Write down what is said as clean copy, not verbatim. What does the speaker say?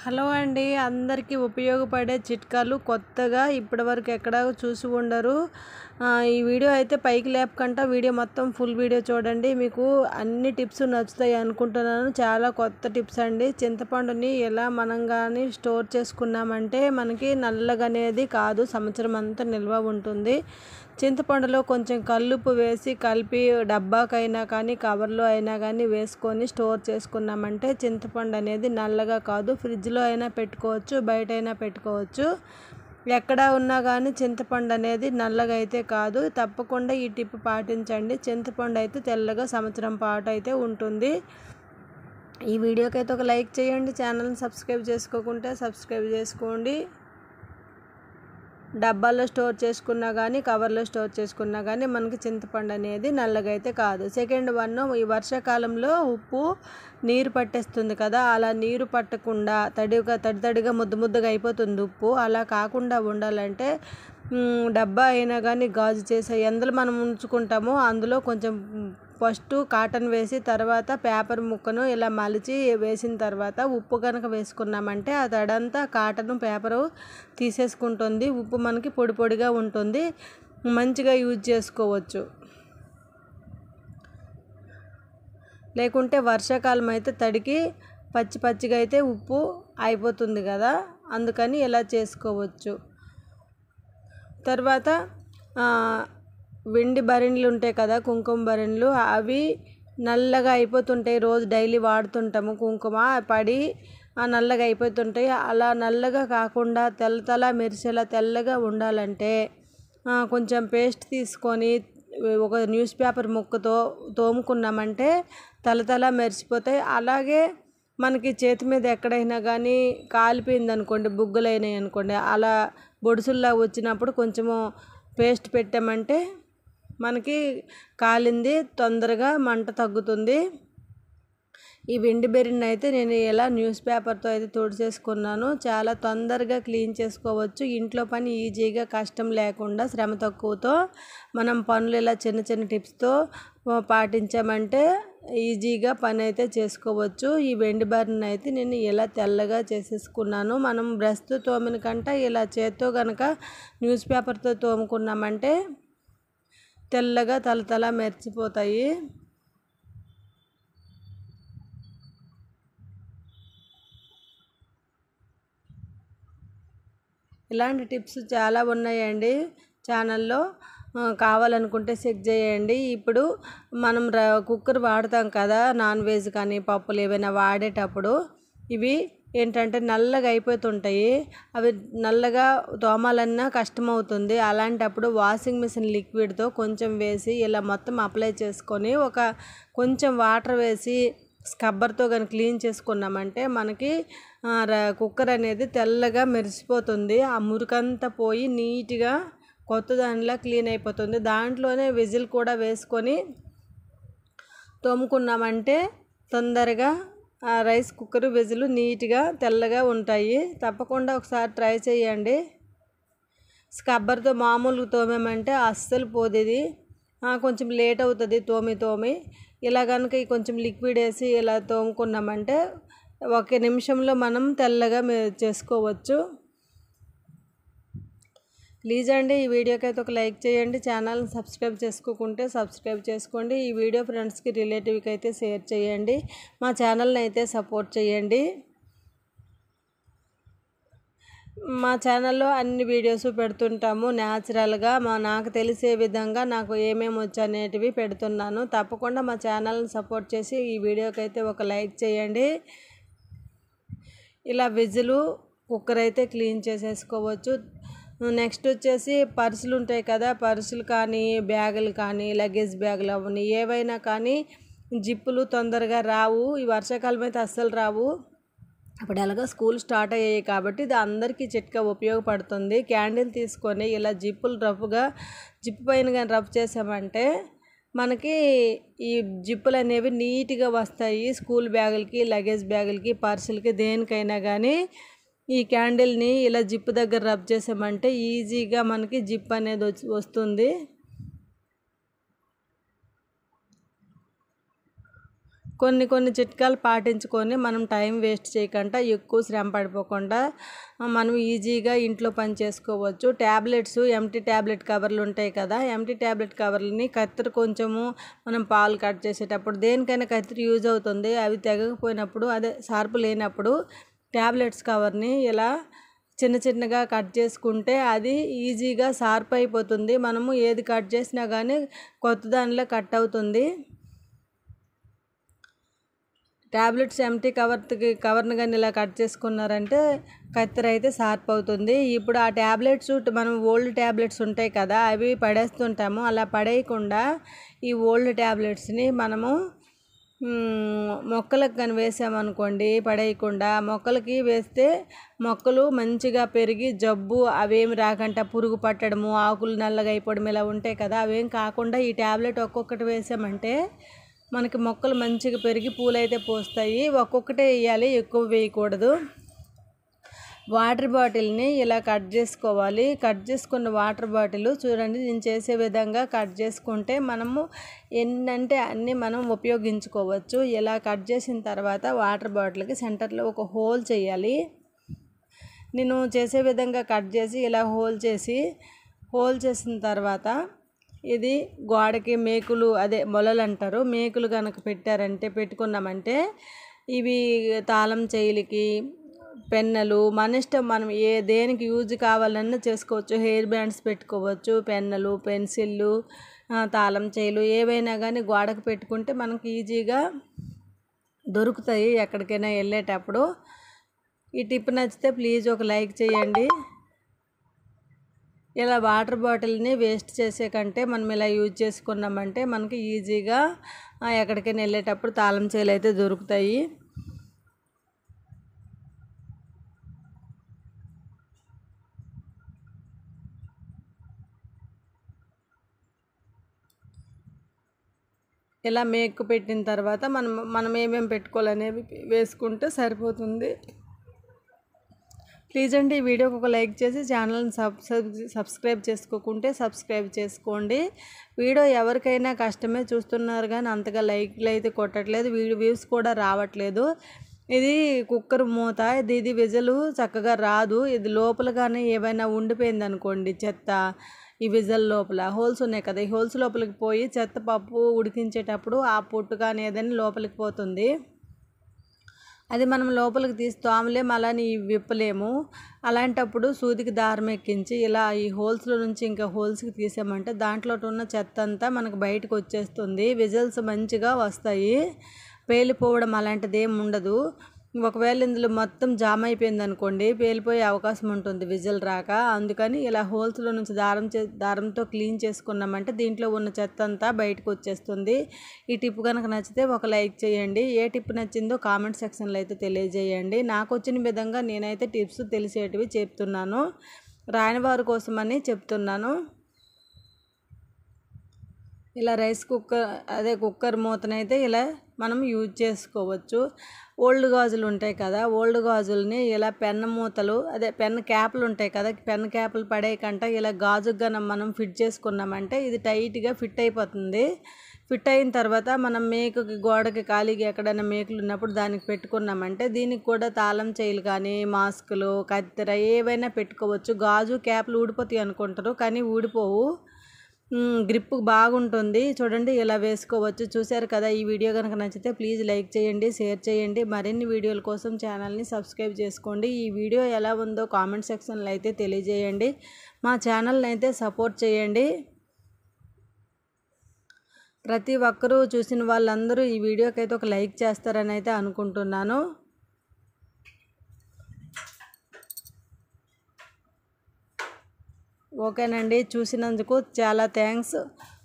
Hello అండి, అందరికీ ఉపయోగపడే చిట్కాలు కొత్తగా ఇప్పటివరకు ఎక్కడ చూసి ఉండరు. ఈ వీడియో అయితే పైకి లేపకుండా వీడియో మొత్తం ఫుల్ వీడియో చూడండి. మీకు అన్ని టిప్స్ నచ్చుతాయి అనుకుంటున్నాను. చాలా కొత్త టిప్స్ అండి. చింతపండుని ఎలా మనం కానీ స్టోర్ చేసుకున్నామంటే మనకి నల్లగా అనేది కాదు, సంవత్సరం అంతా నిల్వ ఉంటుంది. చింతపండులో కొంచెం కల్లుప్పు వేసి కలిపి డబ్బాకైనా కానీ కవర్లో అయినా కానీ వేసుకొని స్టోర్ చేసుకున్నామంటే చింతపండు అనేది నల్లగా కాదు. ఫ్రిడ్జ్లో అయినా పెట్టుకోవచ్చు, బయట అయినా పెట్టుకోవచ్చు. ఎక్కడ ఉన్నా కానీ చింతపండు అనేది నల్లగా అయితే కాదు. తప్పకుండా ఈ టిప్ పాటించండి. చింతపండు అయితే తెల్లగా సంవత్సరం పాటు అయితే ఉంటుంది. ఈ వీడియోకి అయితే ఒక లైక్ చేయండి. ఛానల్ని సబ్స్క్రైబ్ చేసుకోకుంటే సబ్స్క్రైబ్ చేసుకోండి. డబ్బాల్లో స్టోర్ చేసుకున్నా కానీ కవర్లో స్టోర్ చేసుకున్నా కానీ మనకి చింతపండు అనేది నల్లగా అయితే కాదు. సెకండ్ వన్, ఈ వర్షాకాలంలో ఉప్పు నీరు పట్టేస్తుంది కదా, అలా నీరు పట్టకుండా తడిగా ముద్దగా అయిపోతుంది ఉప్పు. అలా కాకుండా ఉండాలంటే డబ్బా అయినా కానీ గాజు చేసే ఎందులో మనం ఉంచుకుంటామో అందులో కొంచెం ఫస్ట్ కాటన్ వేసి తర్వాత పేపర్ ముక్కను ఇలా మలిచి వేసిన తర్వాత ఉప్పు కనుక వేసుకున్నామంటే ఆ తడంతా కాటన్ పేపరు తీసేసుకుంటుంది. ఉప్పు మనకి పొడిగా ఉంటుంది, మంచిగా యూజ్ చేసుకోవచ్చు. లేకుంటే వర్షాకాలం అయితే తడికి పచ్చిగా అయితే ఉప్పు అయిపోతుంది కదా, అందుకని ఇలా చేసుకోవచ్చు. తర్వాత వెండి భరణులు ఉంటాయి కదా, కుంకుమ భరణులు, అవి నల్లగా అయిపోతుంటాయి. రోజు డైలీ వాడుతుంటాము, కుంకుమ పడి నల్లగా అయిపోతుంటాయి. అలా నల్లగా కాకుండా మెరిసేలా తెల్లగా ఉండాలంటే కొంచెం పేస్ట్ తీసుకొని ఒక న్యూస్ పేపర్ ముక్కతో తోముకున్నామంటే తల మెరిసిపోతాయి. అలాగే మనకి చేతి మీద ఎక్కడైనా కానీ కాలిపోయింది అనుకోండి, బుగ్గలైనాయి అనుకోండి, అలా బొడుసుల్లా వచ్చినప్పుడు కొంచెము పేస్ట్ పెట్టామంటే మనకి కాలింది తొందరగా మంట తగ్గుతుంది. ఈ వెండి బెరిని అయితే నేను ఇలా న్యూస్ పేపర్తో అయితే తుడిచేసుకున్నాను. చాలా తొందరగా క్లీన్ చేసుకోవచ్చు. ఇంట్లో పని ఈజీగా, కష్టం లేకుండా, శ్రమ తక్కువతో మనం పనులు ఇలా చిన్న టిప్స్తో పాటించామంటే ఈజీగా పని అయితే చేసుకోవచ్చు. ఈ వెండి బెరిని అయితే నేను ఇలా తెల్లగా చేసేసుకున్నాను. మనం బ్రష్తో తోమిన కంటే ఇలా చేత్తో కనుక న్యూస్ పేపర్తో తోముకున్నామంటే తెల్లగా తల మెరిసిపోతాయి. ఇలాంటి టిప్స్ చాలా ఉన్నాయండి ఛానల్లో, కావాలనుకుంటే చెక్ చేయండి. ఇప్పుడు మనం కుక్కర్ వాడతాం కదా, నాన్ వెజ్ కానీ పప్పులు ఏవైనా వాడేటప్పుడు ఇవి ఏంటంటే నల్లగా అయిపోతుంటాయి. అవి నల్లగా తోమాలన్నా కష్టమవుతుంది. అలాంటప్పుడు వాషింగ్ మిషన్ లిక్విడ్తో కొంచెం వేసి ఇలా మొత్తం అప్లై చేసుకొని కొంచెం వాటర్ వేసి స్క్రబ్బర్తో కానీ క్లీన్ చేసుకున్నామంటే మనకి కుక్కర్ అనేది తెల్లగా మెరిసిపోతుంది. ఆ మురికంతా పోయి నీట్గా కొత్త దానిలా క్లీన్ అయిపోతుంది. దాంట్లోనే విజిల్ కూడా వేసుకొని తోముకున్నామంటే తొందరగా రైస్ కుక్కర్ విజిల్ నీట్గా తెల్లగా ఉంటాయి. తప్పకుండా ఒకసారి ట్రై చేయండి. స్క్రబ్బర్తో మామూలుగా తోమామంటే అస్సలు పోదేది, కొంచెం లేట్ అవుతుంది తోమి. ఇలా కనుక కొంచెం లిక్విడ్ వేసి ఇలా తోముకున్నామంటే 1 నిమిషంలో మనం తెల్లగా చేసుకోవచ్చు. ప్లీజ్ అండి, ఈ వీడియోకి అయితే ఒక లైక్ చేయండి. ఛానల్ని సబ్స్క్రైబ్ చేసుకోకుంటే సబ్స్క్రైబ్ చేసుకోండి. ఈ వీడియో ఫ్రెండ్స్కి రిలేటివ్కి అయితే షేర్ చేయండి. మా ఛానల్ని అయితే సపోర్ట్ చేయండి. మా ఛానల్లో అన్ని వీడియోస్ పెడుతుంటాము న్యాచురల్గా, నాకు తెలిసే విధంగా నాకు ఏమేమి వచ్చు అనేటివి పెడుతున్నాను. తప్పకుండా మా ఛానల్ని సపోర్ట్ చేసి ఈ వీడియోకి అయితే ఒక లైక్ చేయండి. ఇలా విజిల్ కుక్కర్ అయితే క్లీన్ చేసేసుకోవచ్చు. నెక్స్ట్ వచ్చేసి పర్సులు ఉంటాయి కదా, పర్సులు కానీ బ్యాగులు కానీ లగేజ్ బ్యాగులు అవన్నీ ఏవైనా కానీ జిప్పులు తొందరగా రావు. ఈ వర్షాకాలం అయితే అస్సలు రావు. అప్పుడు ఎలాగో స్కూల్ స్టార్ట్ అయ్యాయి కాబట్టి ఇది అందరికీ చిట్కా ఉపయోగపడుతుంది. క్యాండిల్ తీసుకొని ఇలా జిప్పు పైన కానీ రఫ్ చేసామంటే మనకి ఈ జిప్పులు అనేవి నీట్గా వస్తాయి. స్కూల్ బ్యాగులకి, లగేజ్ బ్యాగులకి, పర్సులకి, దేనికైనా కానీ ఈ క్యాండిల్ని ఇలా జిప్పు దగ్గర రబ్ చేసామంటే ఈజీగా మనకి జిప్ అనేది వస్తుంది. కొన్ని చిట్కాలు పాటించుకొని మనం టైం వేస్ట్ చేయకుండా ఎక్కువ శ్రమ పడిపోకుండా మనం ఈజీగా ఇంట్లో పని చేసుకోవచ్చు. ట్యాబ్లెట్స్ ఎంటీ ట్యాబ్లెట్ కవర్లు ఉంటాయి కదా, ఎంటీ ట్యాబ్లెట్ కవర్లని కత్తిరి కొంచెము మనం పాలు కట్ చేసేటప్పుడు దేనికైనా కత్తిరి యూజ్ అవుతుంది. అవి తెగకపోయినప్పుడు అదే షార్ప్ లేనప్పుడు ట్యాబ్లెట్స్ కవర్ని ఇలా చిన్నగా కట్ చేసుకుంటే అది ఈజీగా షార్ప్ అయిపోతుంది. మనము ఏది కట్ చేసినా కానీ కొత్త దానిలో కట్ అవుతుంది. ట్యాబ్లెట్స్ ఎంటీ కవర్ని కానీ ఇలా కట్ చేసుకున్నారంటే కత్తెర అయితే షార్ప్ అవుతుంది. ఇప్పుడు ఆ ట్యాబ్లెట్స్ మనం ఓల్డ్ ట్యాబ్లెట్స్ ఉంటాయి కదా, అవి పడేస్తుంటాము. అలా పడేయకుండా ఈ ఓల్డ్ ట్యాబ్లెట్స్ని మనము మొక్కలకు కానీ వేసామనుకోండి, పడేయకుండా మొక్కలకి వేస్తే మొక్కలు మంచిగా పెరిగి జబ్బు అవేమి రాకుండా పురుగు పట్టడము, ఆకులు నల్లగా అయిపోవడం ఇలా ఉంటాయి కదా, అవేం కాకుండా ఈ ట్యాబ్లెట్ ఒక్కొక్కటి వేసామంటే మనకి మొక్కలు మంచిగా పెరిగి పూలైతే పూస్తాయి. ఒక్కొక్కటే వేయాలి, ఎక్కువ వేయకూడదు. వాటర్ బాటిల్ని ఇలా కట్ చేసుకోవాలి. కట్ చేసుకున్న వాటర్ బాటిల్ చూడండి, నేను చేసే విధంగా కట్ చేసుకుంటే మనము ఎన్నంటే అన్నీ మనం ఉపయోగించుకోవచ్చు. ఇలా కట్ చేసిన తర్వాత వాటర్ బాటిల్కి సెంటర్లో ఒక హోల్ చేయాలి. నేను చేసే విధంగా కట్ చేసి ఇలా హోల్ చేసిన తర్వాత ఇది గోడకి మేకులు అదే మొలలు అంటారు, మేకులు కనుక పెట్టుకున్నామంటే ఇవి తాళం చెయ్యిలకి, పెన్నులు మన ఇష్టం, మనం దేనికి యూజ్ కావాలన్నా చేసుకోవచ్చు. హెయిర్ బ్యాండ్స్ పెట్టుకోవచ్చు, పెన్నులు, పెన్సిళ్ళు, తాళం చెయ్యిలు ఏవైనా కానీ గోడకు పెట్టుకుంటే మనకి ఈజీగా దొరుకుతాయి ఎక్కడికైనా వెళ్ళేటప్పుడు. ఈ టిప్ నచ్చితే ప్లీజ్ ఒక లైక్ చేయండి. ఇలా వాటర్ బాటిల్ని వేస్ట్ చేసే కంటే మనం ఇలా యూజ్ చేసుకున్నామంటే మనకి ఈజీగా ఎక్కడికైనా వెళ్ళేటప్పుడు తాళం చెయ్యిలు అయితే దొరుకుతాయి. ఇలా మేకు పెట్టిన తర్వాత మనం ఏమేమి పెట్టుకోవాలనేవి వేసుకుంటే సరిపోతుంది. ప్లీజ్ అండి, ఈ వీడియోకి ఒక లైక్ చేసి ఛానల్ని సబ్స్క్రైబ్ చేసుకోకుంటే సబ్స్క్రైబ్ చేసుకోండి. వీడియో ఎవరికైనా కష్టమే, చూస్తున్నారు కానీ అంతగా లైక్లు అయితే కొట్టట్లేదు, వ్యూస్ కూడా రావట్లేదు. ఇది కుక్కర్ మూత, ఇది విజలు చక్కగా రాదు. ఇది లోపల కానీ ఏమైనా ఉండిపోయింది అనుకోండి, చెత్త ఈ విజల్ లోపల హోల్స్ ఉన్నాయి కదా, ఈ హోల్స్ లోపలికి పోయి చెత్త పప్పు ఉడికించేటప్పుడు ఆ పొట్టు కానీ ఏదైనా లోపలికి పోతుంది. అది మనం లోపలికి తీసి తోమలేము, అలాని విప్పలేము. అలాంటప్పుడు సూదికి దారం ఎక్కించి ఇలా ఈ హోల్స్లో నుంచి ఇంకా హోల్స్కి తీసామంటే దాంట్లో ఉన్న చెత్త అంతా మనకు బయటకు వచ్చేస్తుంది. విజల్స్ మంచిగా వస్తాయి, పేలిపోవడం అలాంటిది ఏమి ఉండదు. ఒకవేళ ఇందులో మొత్తం జామ్ అయిపోయింది అనుకోండి, పేలిపోయే అవకాశం ఉంటుంది విజిల్ రాక. అందుకని ఇలా హోల్స్లో నుంచి దారంతో క్లీన్ చేసుకున్నామంటే దీంట్లో ఉన్న చెత్త అంతా బయటకు వచ్చేస్తుంది. ఈ టిప్ కనుక నచ్చితే ఒక లైక్ చేయండి. ఏ టిప్ నచ్చిందో కామెంట్ సెక్షన్లో అయితే తెలియజేయండి. నాకు వచ్చిన విధంగా నేనైతే టిప్స్ తెలిసేటివి చెప్తున్నాను, రాని వారి కోసమని చెప్తున్నాను. ఇలా కుక్కర్ మూతనైతే ఇలా మనం యూజ్ చేసుకోవచ్చు. ఓల్డ్ గాజులు ఉంటాయి కదా, ఓల్డ్ గాజుల్ని ఇలా పెన్ను మూతలు పెన్ క్యాప్లు ఉంటాయి కదా, పెన్ క్యాప్లు పడేయకంట ఇలా గాజుగా మనం ఫిట్ చేసుకున్నామంటే ఇది టైట్గా ఫిట్ అయిపోతుంది. ఫిట్ అయిన తర్వాత మనం మేకుకి గోడకి ఖాళీగా ఎక్కడైనా మేకులు ఉన్నప్పుడు దానికి పెట్టుకున్నామంటే దీనికి కూడా తాళం చెయ్యిలు కానీ, మాస్కులు, కత్తెర ఏవైనా పెట్టుకోవచ్చు. గాజు క్యాప్లు ఊడిపోతాయి అనుకుంటారు కానీ ఊడిపోవు, గ్రిప్ బాగుంటుంది. చూడండి ఇలా వేసుకోవచ్చు. చూశారు కదా, ఈ వీడియో కనుక నచ్చితే ప్లీజ్ లైక్ చేయండి, షేర్ చేయండి. మరిన్ని వీడియోల కోసం ఛానల్ని సబ్స్క్రైబ్ చేసుకోండి. ఈ వీడియో ఎలా ఉందో కామెంట్ సెక్షన్లో అయితే తెలియజేయండి. మా ఛానల్ని అయితే సపోర్ట్ చేయండి. ప్రతి ఒక్కరూ చూసిన వాళ్ళందరూ ఈ వీడియోకి అయితే ఒక లైక్ చేస్తారని అయితే అనుకుంటున్నాను. ఓకేనండి, చూసినందుకు చాలా థ్యాంక్స్.